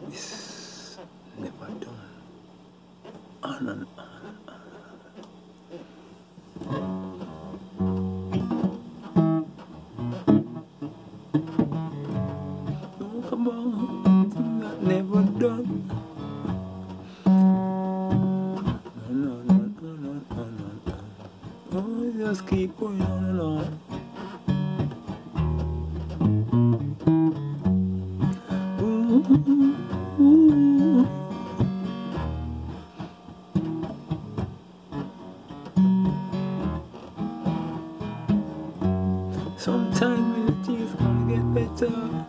It's never done. On and on. Talk about things that never done. Oh, just keep going on and on. Ooh. Sometimes when things gonna get better,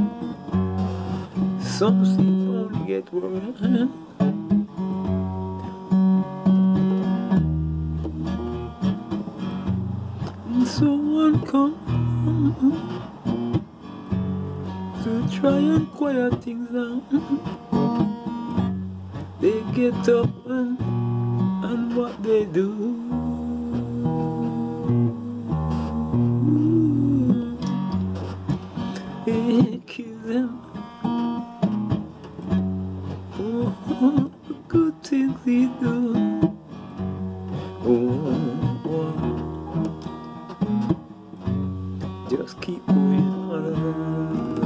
some things only get worse. And someone come to try and quiet things down. They get up and what they do, it kills them. Oh, the good things they do. Oh, just keep going on and on.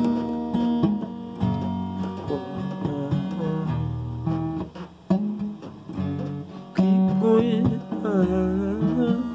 Keep going on and on.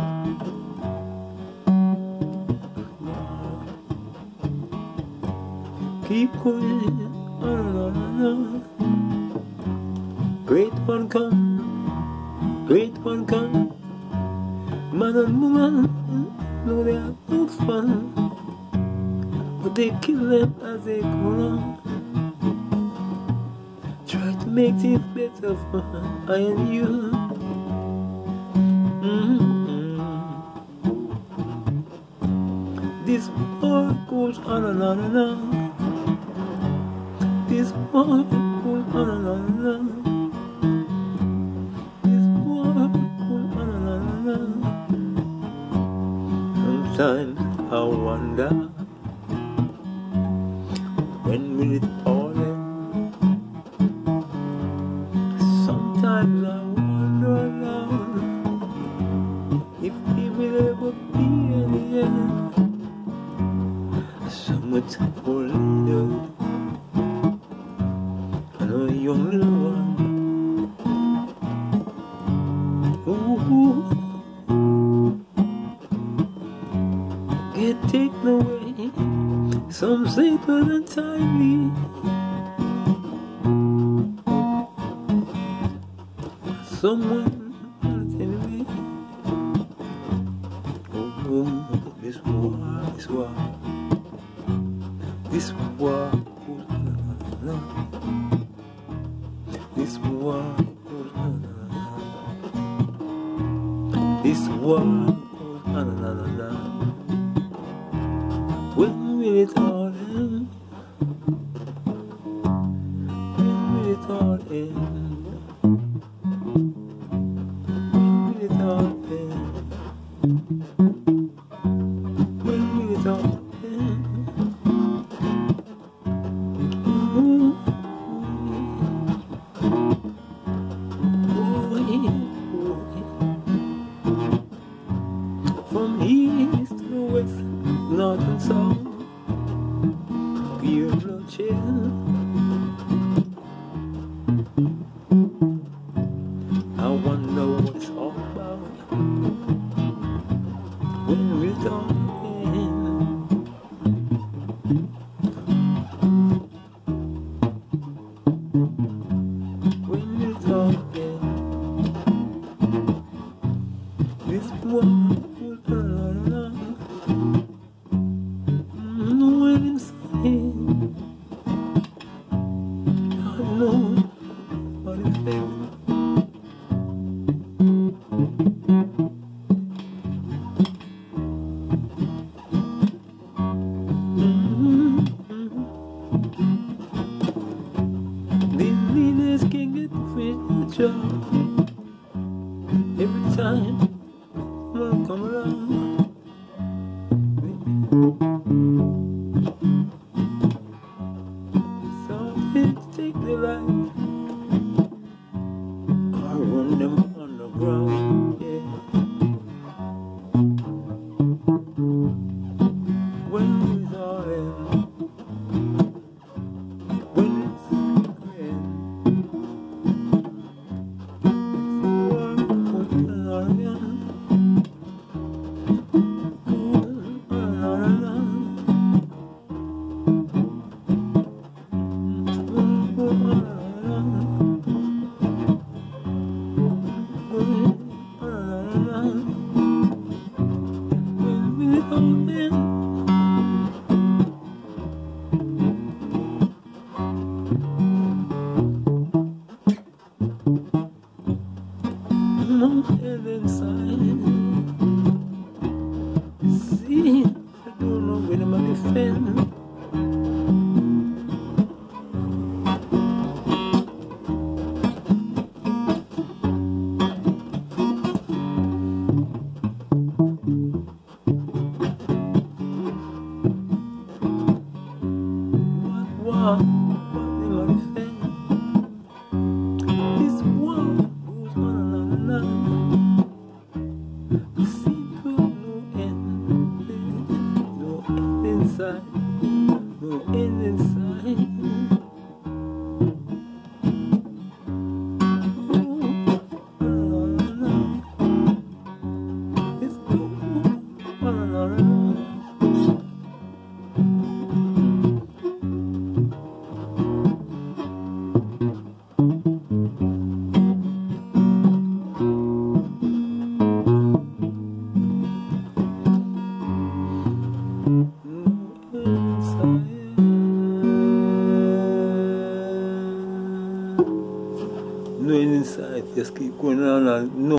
Keep going on and on. Great one come, great one come. Man and woman, no, they have no fun, but they kill them as they go along. Try to make things better for I and you. This war goes on and on and on. This war goes on and on and on. This war goes on and on and on. Sometimes I wonder, when will it all end? Sometimes I wonder aloud, if it will ever be in the end. Summertime for love, I know a young little one. Ooh, get taken away, some say but untimely. Someone tell me, oh, this war, this war, this war goes on and on. This war goes on and on. This war goes on and on. When will it all end? When will it all end? When will it all end? When will it all end? Ooh. From east to the west, north and south, pure bloodshed. I wonder what it's all about. When will it all end? When will it all end? This one will turn on. When inside, I know what it feels. These leaders can't get to finish the job. Every time I come around, something friend. What my friend? This war goes on and on. Seem to no end inside, no end inside. It's on and on. No inside, just keep going on and no.